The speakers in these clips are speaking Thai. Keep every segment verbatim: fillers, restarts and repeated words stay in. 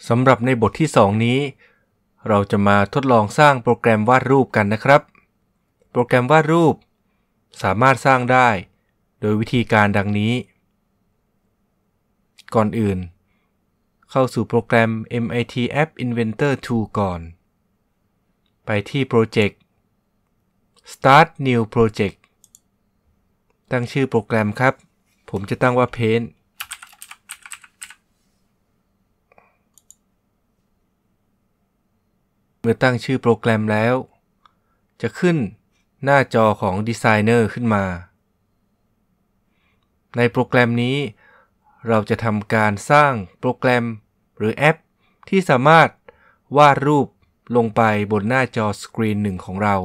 สำหรับในบทที่สองนี้เราจะมาทดลองสร้างโปรแกรมวาดรูปกันนะครับโปรแกรมวาดรูปสามารถสร้างได้โดยวิธีการดังนี้ก่อนอื่นเข้าสู่โปรแกรม เอ็ม ไอ ที App Inventor ทู ก่อนไปที่ Project Start New Project ตั้งชื่อโปรแกรมครับผมจะตั้งว่า Paintเมื่อตั้งชื่อโปรแกรมแล้วจะขึ้นหน้าจอของ Designer ขึ้นมาในโปรแกรมนี้เราจะทำการสร้างโปรแกรมหรือแอปที่สามารถวาดรูปลงไปบนหน้าจอสกรีนหนึ่งของเรา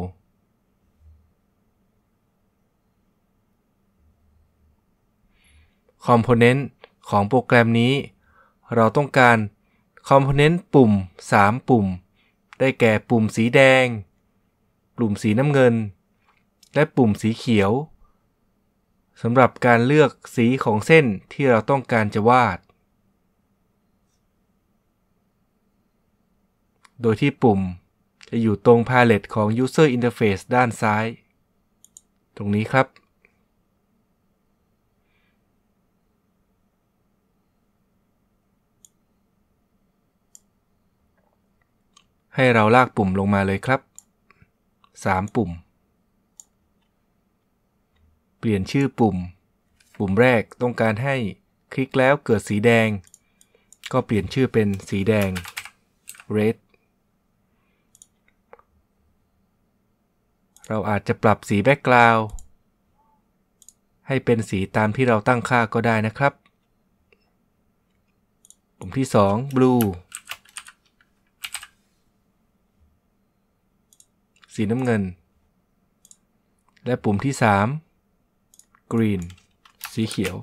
คอมโพเนนต์ของโปรแกรมนี้เราต้องการคอมโพเนนต์ปุ่มสามปุ่มได้แก่ปุ่มสีแดงปุ่มสีน้ำเงินและปุ่มสีเขียวสำหรับการเลือกสีของเส้นที่เราต้องการจะวาดโดยที่ปุ่มจะอยู่ตรงพาเลตของ User Interface ด้านซ้ายตรงนี้ครับให้เราลากปุ่มลงมาเลยครับสามปุ่มเปลี่ยนชื่อปุ่มปุ่มแรกต้องการให้คลิกแล้วเกิดสีแดงก็เปลี่ยนชื่อเป็นสีแดง red เราอาจจะปรับสีแบ็กกราวด์ให้เป็นสีตามที่เราตั้งค่าก็ได้นะครับปุ่มที่สอง blue สีน้ำเงินและปุ่มที่สาม green สีเขียว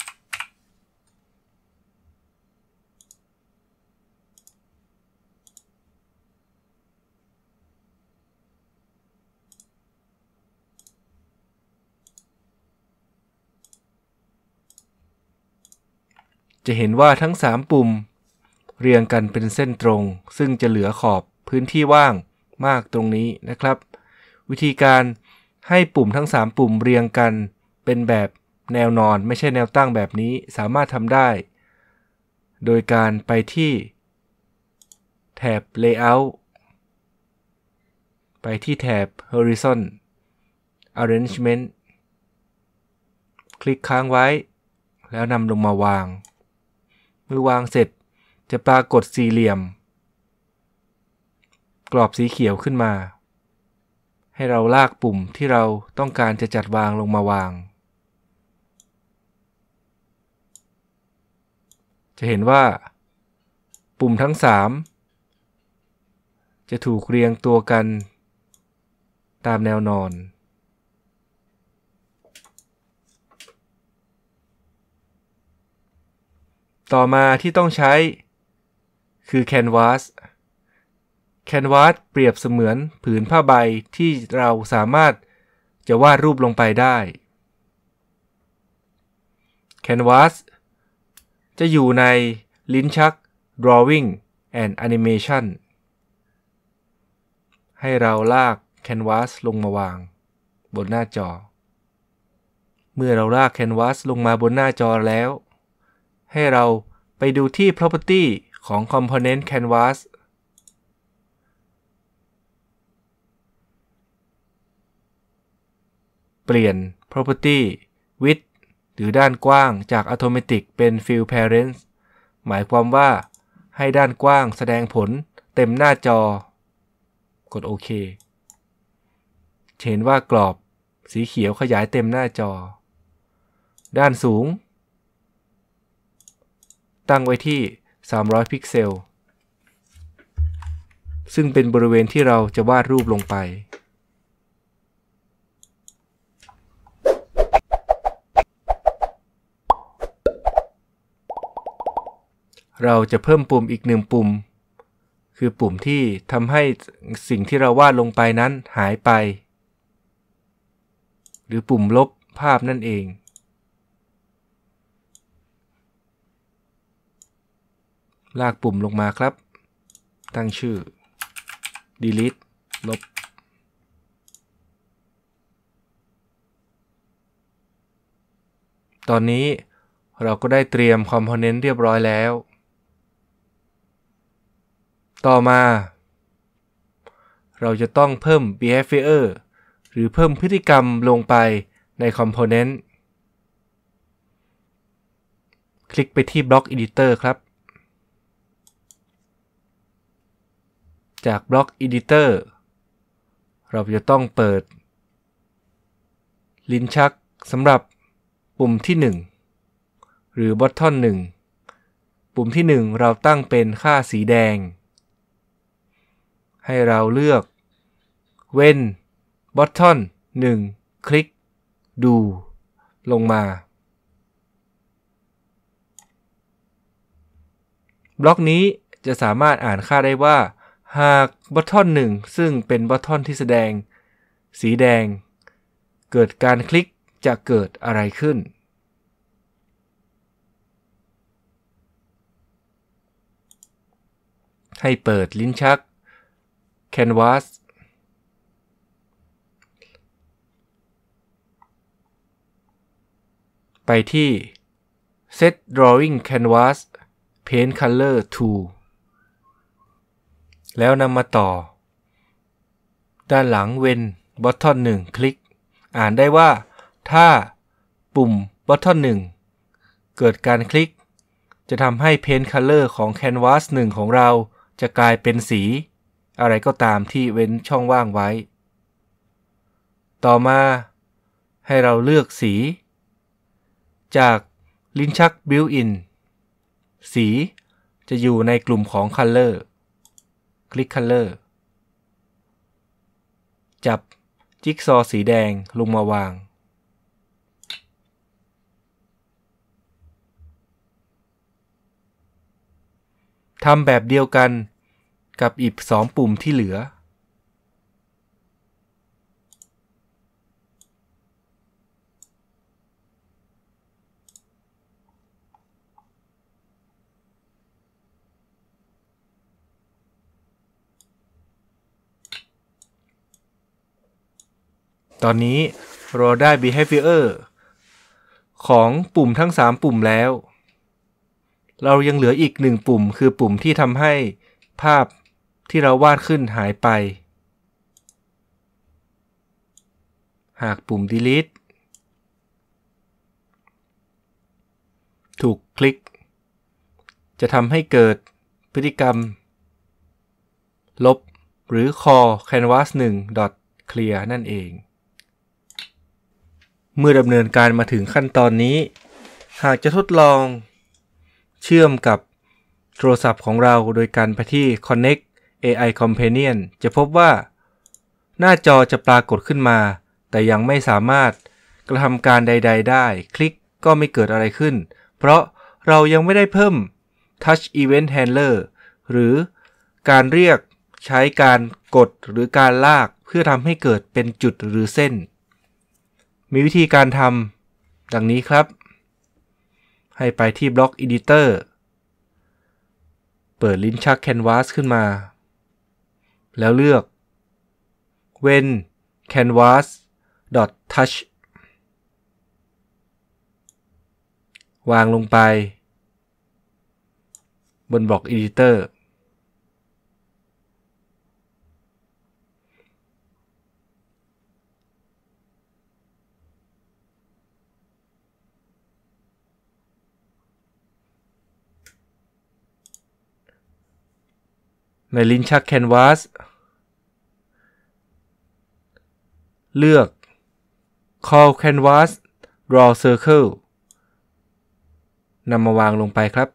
จะเห็นว่าทั้งสามปุ่มเรียงกันเป็นเส้นตรงซึ่งจะเหลือขอบพื้นที่ว่างมากตรงนี้นะครับวิธีการให้ปุ่มทั้งสามปุ่มเรียงกันเป็นแบบแนวนอนไม่ใช่แนวตั้งแบบนี้สามารถทำได้โดยการไปที่แถบ Layout ไปที่แถบ Horizon Arrangement คลิกค้างไว้แล้วนำลงมาวางเมื่อวางเสร็จจะปรากฏสี่เหลี่ยมกรอบสีเขียวขึ้นมาให้เราลากปุ่มที่เราต้องการจะจัดวางลงมาวางจะเห็นว่าปุ่มทั้งสามจะถูกเรียงตัวกันตามแนวนอนต่อมาที่ต้องใช้คือ Canvas Canvas เปรียบเสมือนผืนผ้าใบที่เราสามารถจะวาดรูปลงไปได้ Canvas จะอยู่ในลิ้นชัก Drawing and Animation ให้เราลาก Canvas ลงมาวางบนหน้าจอเมื่อเราลาก Canvas ลงมาบนหน้าจอแล้วให้เราไปดูที่ Property ของ Component Canvas เปลี่ยน Property Width หรือด้านกว้างจาก Automatic เป็น Fill Parent หมายความว่าให้ด้านกว้างแสดงผลเต็มหน้าจอกดโอเคเห็นว่ากรอบสีเขียวขยายเต็มหน้าจอด้านสูงตั้งไว้ที่สามร้อยพิกเซลซึ่งเป็นบริเวณที่เราจะวาดรูปลงไปเราจะเพิ่มปุ่มอีกหนึ่งปุ่มคือปุ่มที่ทำให้สิ่งที่เราวาดลงไปนั้นหายไปหรือปุ่มลบภาพนั่นเอง เลากปุ่มลงมาครับตั้งชื่อ delete ลบตอนนี้เราก็ได้เตรียม Component เรียบร้อยแล้วต่อมาเราจะต้องเพิ่ม behavior หรือเพิ่มพฤติกรรมลงไปใน Component คลิกไปที่ Block Editor ครับจาก Block Editor เราจะต้องเปิดลิ้นชักสำหรับปุ่มที่หนึ่งหรือ Button หนึ่งปุ่มที่หนึ่งเราตั้งเป็นค่าสีแดงให้เราเลือก when button หนึ่งคลิกดูลงมาบล็อกนี้จะสามารถอ่านค่าได้ว่าหาก button หนึ่งซึ่งเป็น button ที่แสดงสีแดงเกิดการคลิกจะเกิดอะไรขึ้นให้เปิดลิ้นชัก Canvas ไปที่ Set Drawing Canvas Paint Color Tool แล้วนำมาต่อด้านหลัง When Button หนึ่งคลิกอ่านได้ว่าถ้าปุ่ม Button หนึ่งเกิดการคลิกจะทำให้ Paint Color ของ Canvas หนึ่งของเราจะกลายเป็นสีอะไรก็ตามที่เว้นช่องว่างไว้ต่อมาให้เราเลือกสีจากลิ้นชัก Built-in สีจะอยู่ในกลุ่มของ Color คลิก Color จับจิ๊กซอว์สีแดงลงมาวางทำแบบเดียวกันกับอีกสองปุ่มที่เหลือตอนนี้เราได้ behavior ของปุ่มทั้งสามปุ่มแล้วเรายังเหลืออีกหนึ่งปุ่มคือปุ่มที่ทำให้ภาพที่เราวาดขึ้นหายไปหากปุ่ม delete ถูกคลิกจะทำให้เกิดพฤติกรรมลบหรือ call canvas หนึ่ง clear นั่นเองเมื่อดำเนินการมาถึงขั้นตอนนี้หากจะทดลองเชื่อมกับโทรศัพท์ของเราโดยการไปที่ Connect เอ ไอ Companion จะพบว่าหน้าจอจะปรากฏขึ้นมาแต่ยังไม่สามารถกระทำการใดๆได้คลิกก็ไม่เกิดอะไรขึ้นเพราะเรายังไม่ได้เพิ่ม Touch Event Handler หรือการเรียกใช้การกดหรือการลากเพื่อทำให้เกิดเป็นจุดหรือเส้นมีวิธีการทำดังนี้ครับให้ไปที่ Block Editor เปิดลิ้นชัก Canvas ขึ้นมาแล้วเลือก When Canvas Touch วางลงไปบน Block Editorในลิ้นชัก Canvas เลือก Call Canvas Draw Circle นำมาวางลงไปครับ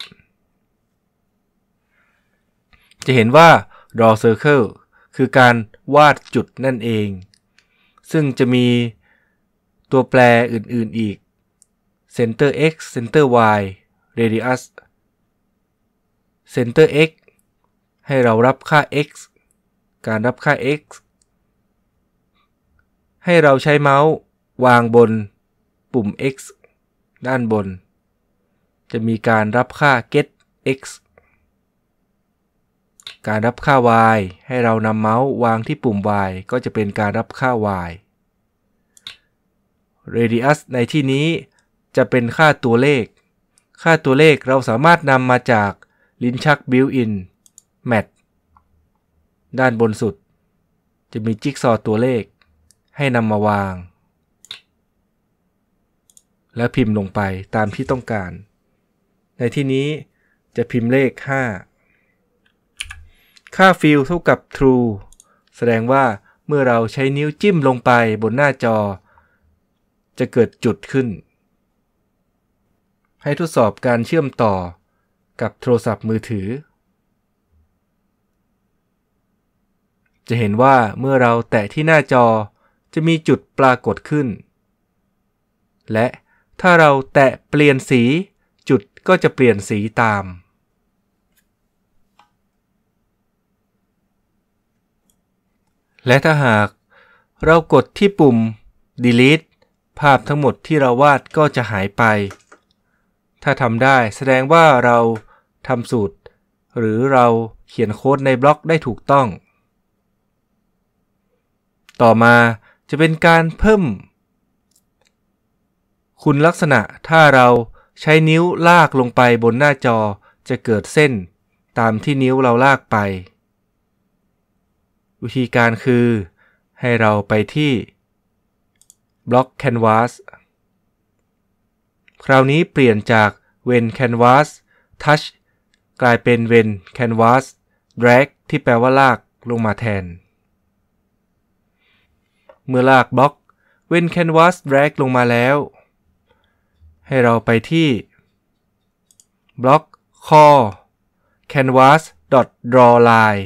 จะเห็นว่า Draw Circle คือการวาดจุดนั่นเองซึ่งจะมีตัวแปรอื่นๆอีก Center X Center Y Radius Center X ให้เรารับค่า x การรับค่า x ให้เราใช้เมาส์วางบนปุ่ม x ด้านบนจะมีการรับค่า get x การรับค่า y ให้เรานำเมาส์วางที่ปุ่ม y ก็จะเป็นการรับค่า y radius ในที่นี้จะเป็นค่าตัวเลขค่าตัวเลขเราสามารถนำมาจากลิ้นชัก built-in math ด้านบนสุดจะมีจิ๊กซอว์ตัวเลขให้นำมาวางและพิมพ์ลงไปตามที่ต้องการในที่นี้จะพิมพ์เลขห้าค่า fill เท่ากับ true แสดงว่าเมื่อเราใช้นิ้วจิ้มลงไปบนหน้าจอจะเกิดจุดขึ้นให้ทดสอบการเชื่อมต่อกับโทรศัพท์มือถือจะเห็นว่าเมื่อเราแตะที่หน้าจอจะมีจุดปรากฏขึ้นและถ้าเราแตะเปลี่ยนสีจุดก็จะเปลี่ยนสีตามและถ้าหากเรากดที่ปุ่ม delete ภาพทั้งหมดที่เราวาดก็จะหายไปถ้าทำได้แสดงว่าเราทำสูตรหรือเราเขียนโค้ดในบล็อกได้ถูกต้องต่อมาจะเป็นการเพิ่มคุณลักษณะถ้าเราใช้นิ้วลากลงไปบนหน้าจอจะเกิดเส้นตามที่นิ้วเราลากไปวิธีการคือให้เราไปที่บล็อก Canvas คราวนี้เปลี่ยนจาก When Canvas Touch กลายเป็น When Canvas Drag ที่แปลว่าลากลงมาแทนเมื่อลากบล็อก When Canvas Drag ลงมาแล้วให้เราไปที่บล็อก Core Canvas.drawLine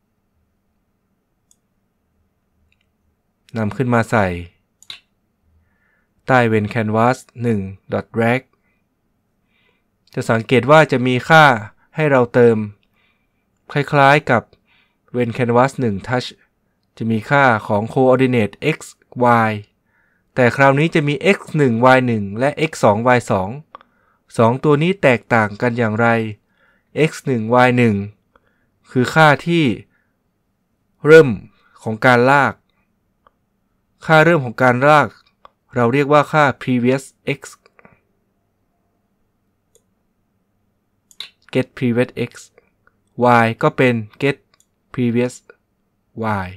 นำขึ้นมาใส่ใต้ When Canvas หนึ่ง .drag จะสังเกตว่าจะมีค่าให้เราเติมคล้ายๆกับ When Canvas หนึ่ง Touch จะมีค่าของ coordinate x y แต่คราวนี้จะมี x หนึ่ง y หนึ่ง และ x สอง y สอง สองตัวนี้แตกต่างกันอย่างไร x หนึ่ง y หนึ่ง คือค่าที่เริ่มของการลากค่าเริ่มของการลากเราเรียกว่าค่า previous x get previous x y ก็เป็น get previous y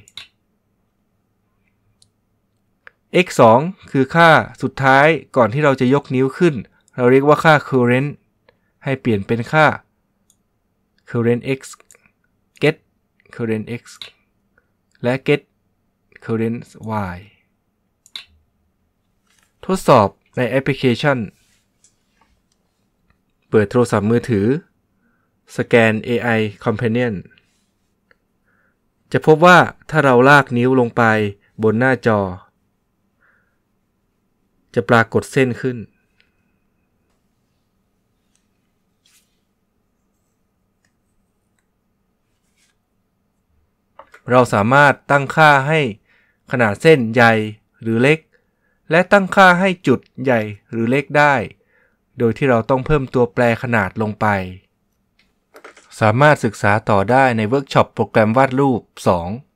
x สอง คือค่าสุดท้ายก่อนที่เราจะยกนิ้วขึ้นเราเรียกว่าค่า current ให้เปลี่ยนเป็นค่า current x get current x และ get current y ทดสอบในแอปพลิเคชันเปิดโทรศัพท์มือถือ Scan เอ ไอ Companion จะพบว่าถ้าเราลากนิ้วลงไปบนหน้าจอจะปรากฏเส้นขึ้นเราสามารถตั้งค่าให้ขนาดเส้นใหญ่หรือเล็กและตั้งค่าให้จุดใหญ่หรือเล็กได้โดยที่เราต้องเพิ่มตัวแปรขนาดลงไปสามารถศึกษาต่อได้ในเวิร์กช็อปโปรแกรมวาดรูปสอง